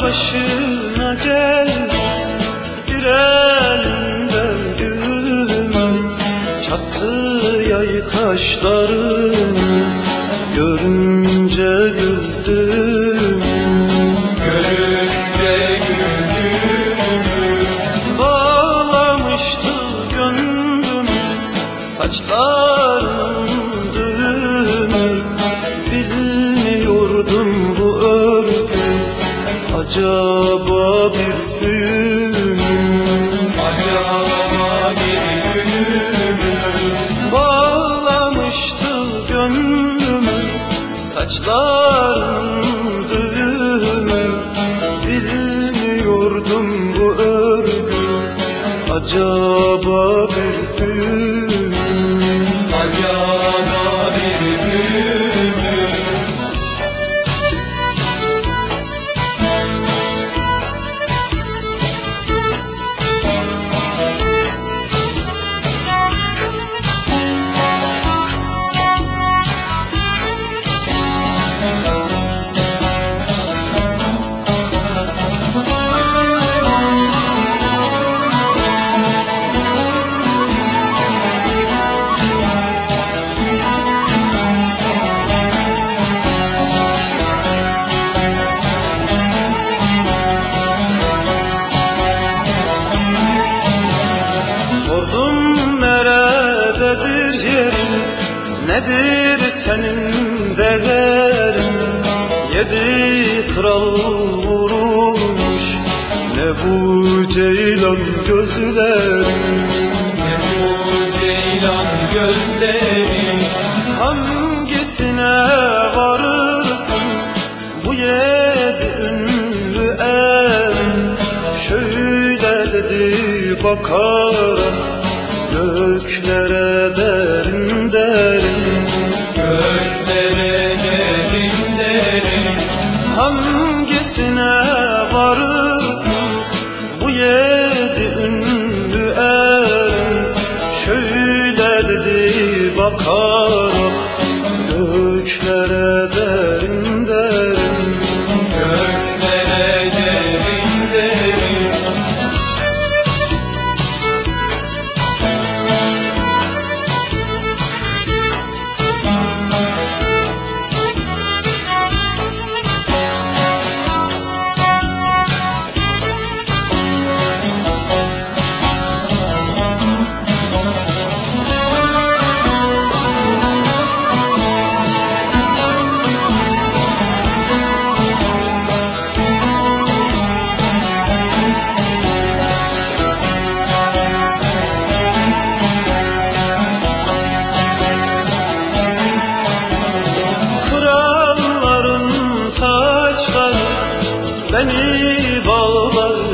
başına gel, bir elimden gülüm çattı yay kaşlarını, görünce güldüm. Görünce güldüm. Bağlamıştı gönlüm saçlarının düğümü, bilmiyordum bu örgü acaba bir büyü mü? Acaba bir büyü mü? Bağlamıştı gönlümü saçlarının düğümü, bilmiyordum bu örgü acaba bir büyü mü? Acaba bir büyü mü? Sordum nerededir yerin, nedir senin değerin? Yedi kral vurulmuş, ne bu ceylan gözlerin? Ne bu ceylan gözlerin? Hangisine varırsın bu yedi ünlü erin? Şöyle dedi bakarak göklere derin derin. Göklere derin derin. Hangisine varırsın bu yedi ünlü erin? Şöyle dedi bakarak göklere derin derin. Göklere derin derin. Kralların taçları beni bağlar